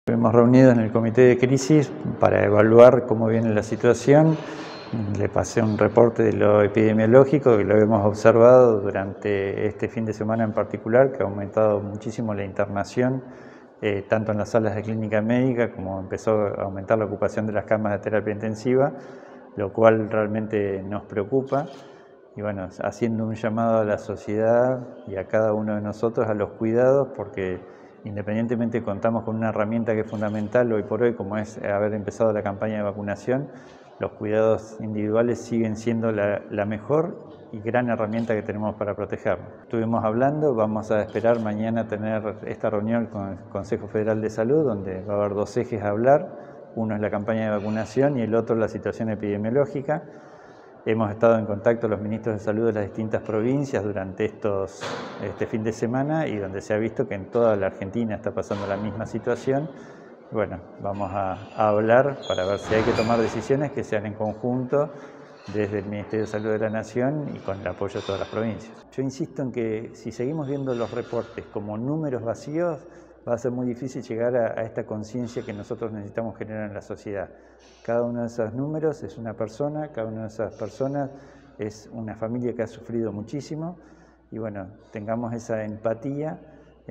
Estuvimos reunidos en el comité de crisis para evaluar cómo viene la situación. Le pasé un reporte de lo epidemiológico que lo hemos observado durante este fin de semana en particular, que ha aumentado muchísimo la internación, tanto en las salas de clínica médica como empezó a aumentar la ocupación de las camas de terapia intensiva, lo cual realmente nos preocupa. Y bueno, haciendo un llamado a la sociedad y a cada uno de nosotros a los cuidados, porque independientemente contamos con una herramienta que es fundamental hoy por hoy, como es haber empezado la campaña de vacunación, los cuidados individuales siguen siendo la mejor y gran herramienta que tenemos para protegernos. Estuvimos hablando, vamos a esperar mañana tener esta reunión con el Consejo Federal de Salud, donde va a haber dos ejes a hablar. Uno es la campaña de vacunación y el otro la situación epidemiológica. Hemos estado en contacto los ministros de salud de las distintas provincias durante este fin de semana y donde se ha visto que en toda la Argentina está pasando la misma situación. Bueno, vamos a hablar para ver si hay que tomar decisiones que sean en conjunto desde el Ministerio de Salud de la Nación y con el apoyo de todas las provincias. Yo insisto en que si seguimos viendo los reportes como números vacíos, va a ser muy difícil llegar a esta conciencia que nosotros necesitamos generar en la sociedad. Cada uno de esos números es una persona, cada una de esas personas es una familia que ha sufrido muchísimo y bueno, tengamos esa empatía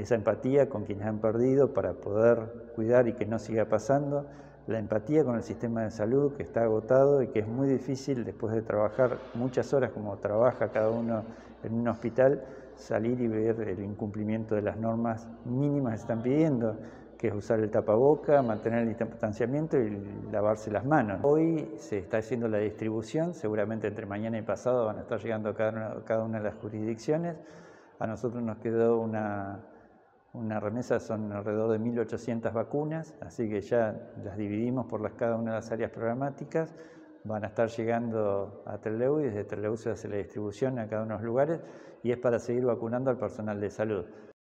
con quienes han perdido para poder cuidar y que no siga pasando, la empatía con el sistema de salud que está agotado y que es muy difícil después de trabajar muchas horas como trabaja cada uno en un hospital, salir y ver el incumplimiento de las normas mínimas que se están pidiendo, que es usar el tapaboca, mantener el distanciamiento y lavarse las manos. Hoy se está haciendo la distribución, seguramente entre mañana y pasado van a estar llegando a cada una de las jurisdicciones. A nosotros nos quedó una remesa, son alrededor de 1.800 vacunas, así que ya las dividimos por cada una de las áreas programáticas. Van a estar llegando a Trelew y desde Trelew se hace la distribución a cada uno de los lugares y es para seguir vacunando al personal de salud.